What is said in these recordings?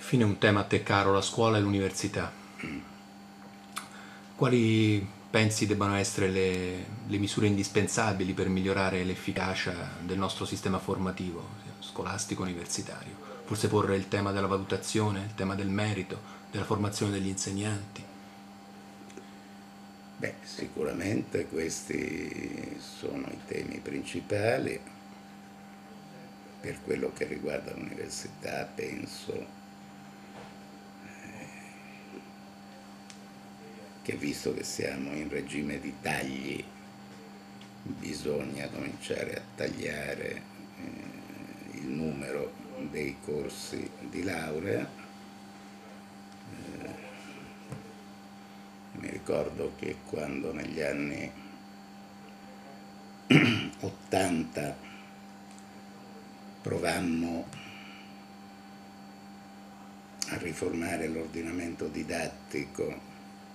Infine un tema a te caro, la scuola e l'università. Quali pensi debbano essere le misure indispensabili per migliorare l'efficacia del nostro sistema formativo, sia scolastico universitario? Forse porre il tema della valutazione, il tema del merito, della formazione degli insegnanti. Beh, sicuramente questi sono i temi principali. Per quello che riguarda l'università, penso che visto che siamo in regime di tagli, bisogna cominciare a tagliare il numero dei corsi di laurea. Mi ricordo che quando negli anni 80 provammo a riformare l'ordinamento didattico,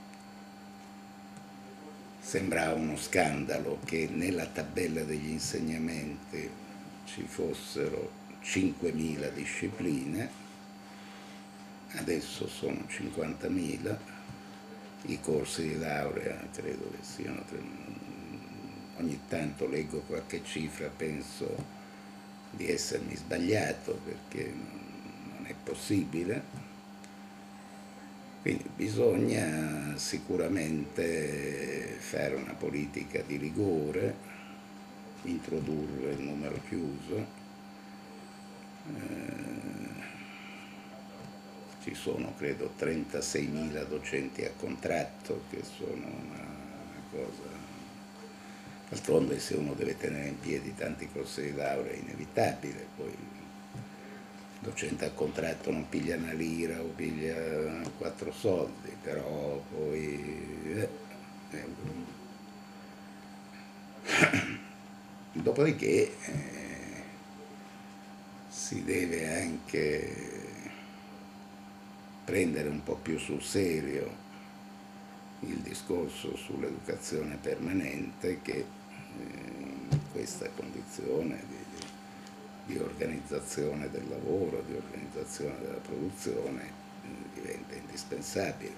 sembrava uno scandalo che nella tabella degli insegnamenti ci fossero 5.000 discipline, adesso sono 50.000, i corsi di laurea credo che siano, ogni tanto leggo qualche cifra, penso di essermi sbagliato perché non è possibile. Quindi bisogna sicuramente fare una politica di rigore, introdurre il numero chiuso. Ci sono credo 36.000 docenti a contratto, che sono una cosa. D'altronde se uno deve tenere in piedi tanti corsi di laurea è inevitabile, poi il docente a contratto non piglia una lira o piglia 4 soldi, però poi dopodiché si deve anche prendere un po' più sul serio il discorso sull'educazione permanente che in questa condizione di organizzazione del lavoro, di organizzazione della produzione diventa indispensabile.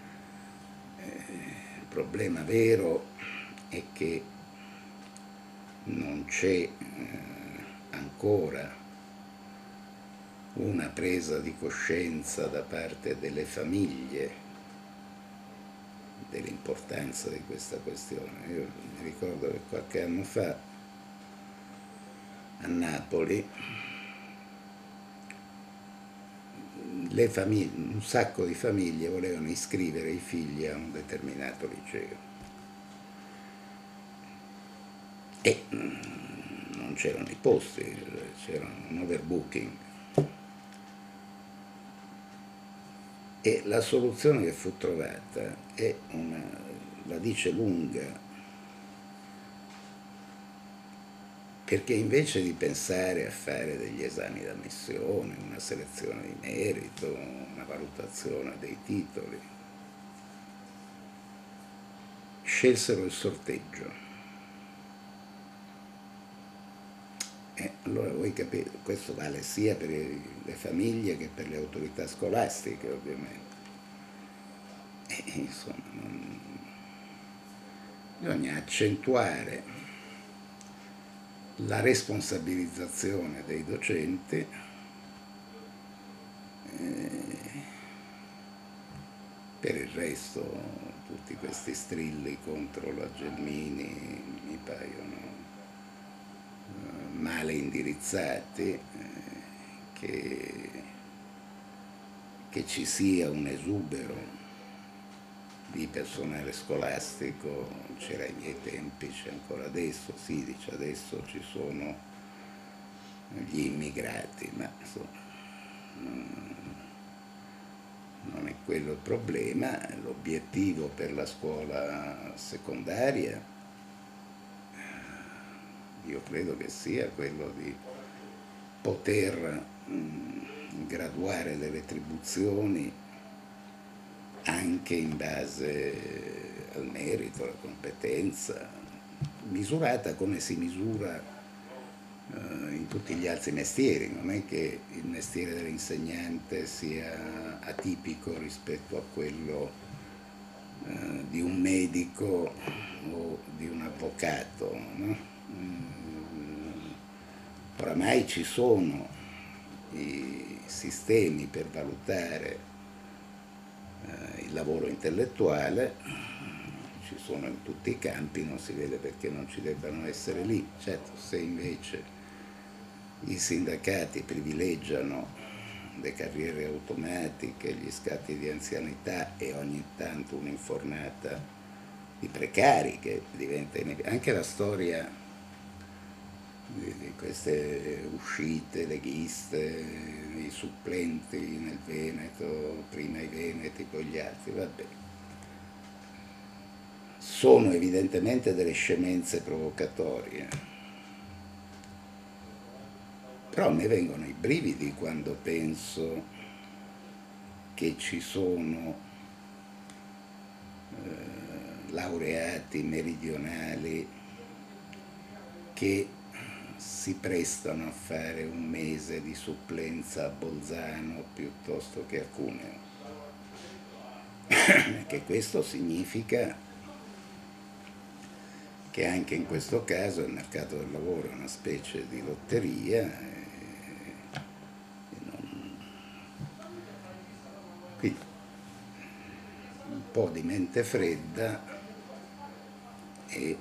Il problema vero è che non c'è ancora una presa di coscienza da parte delle famiglie dell'importanza di questa questione. Io mi ricordo che qualche anno fa a Napoli un sacco di famiglie volevano iscrivere i figli a un determinato liceo e non c'erano i posti, c'era un overbooking. E la soluzione che fu trovata la dice lunga, perché invece di pensare a fare degli esami d'ammissione, una selezione di merito, una valutazione dei titoli, scelsero il sorteggio. Allora voi capite, questo vale sia per le famiglie che per le autorità scolastiche, ovviamente. Insomma, bisogna accentuare la responsabilizzazione dei docenti per il resto tutti questi strilli contro la Gelmini mi paiono male indirizzati, che ci sia un esubero di personale scolastico c'era ai miei tempi, c'è ancora adesso, si dice adesso ci sono gli immigrati, ma insomma non è quello il problema. L'obiettivo per la scuola secondaria io credo che sia quello di poter graduare le retribuzioni anche in base al merito, alla competenza, misurata come si misura in tutti gli altri mestieri. Non è che il mestiere dell'insegnante sia atipico rispetto a quello di un medico o di un avvocato, no? Oramai ci sono i sistemi per valutare il lavoro intellettuale, ci sono in tutti i campi, non si vede perché non ci debbano essere lì. Certo, se invece i sindacati privilegiano le carriere automatiche, gli scatti di anzianità e ogni tanto un'infornata di precari che diventa anche la storia di queste uscite leghiste, i supplenti nel Veneto, prima i veneti, poi gli altri, vabbè, sono evidentemente delle scemenze provocatorie. Però a me vengono i brividi quando penso che ci sono laureati meridionali che si prestano a fare un mese di supplenza a Bolzano piuttosto che a Cuneo. Che questo significa che anche in questo caso il mercato del lavoro è una specie di lotteria. Quindi un po' di mente fredda e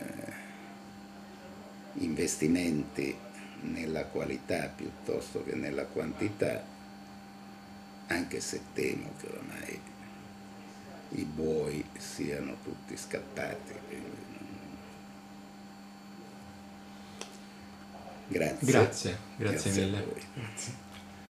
investimenti nella qualità piuttosto che nella quantità, anche se temo che ormai i buoi siano tutti scappati. Grazie. Grazie Grazie a mille. voi. Grazie.